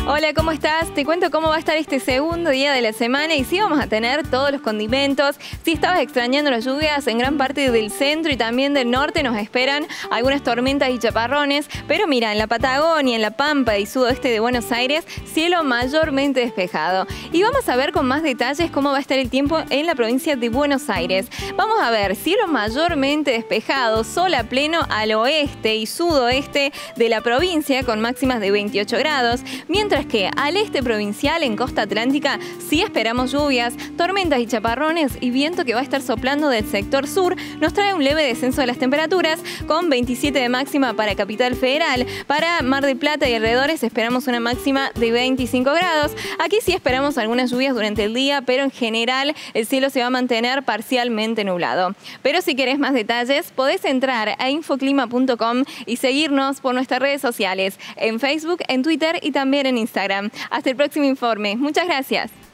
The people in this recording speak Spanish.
Hola, ¿cómo estás? Te cuento cómo va a estar este segundo día de la semana y sí vamos a tener todos los condimentos. Si estabas extrañando las lluvias, en gran parte del centro y también del norte nos esperan algunas tormentas y chaparrones, pero mira, en la Patagonia, en la Pampa y sudoeste de Buenos Aires, cielo mayormente despejado. Y vamos a ver con más detalles cómo va a estar el tiempo en la provincia de Buenos Aires. Vamos a ver, cielo mayormente despejado, sol a pleno al oeste y sudoeste de la provincia con máximas de 28 grados, mientras que al este provincial, en costa atlántica, sí esperamos lluvias, tormentas y chaparrones y viento que va a estar soplando del sector sur. Nos trae un leve descenso de las temperaturas con 27 de máxima para Capital Federal. Para Mar del Plata y alrededores esperamos una máxima de 25 grados. Aquí sí esperamos algunas lluvias durante el día, pero en general el cielo se va a mantener parcialmente nublado. Pero si querés más detalles, podés entrar a infoclima.com y seguirnos por nuestras redes sociales, en Facebook, en Twitter y también en Instagram. Hasta el próximo informe. Muchas gracias.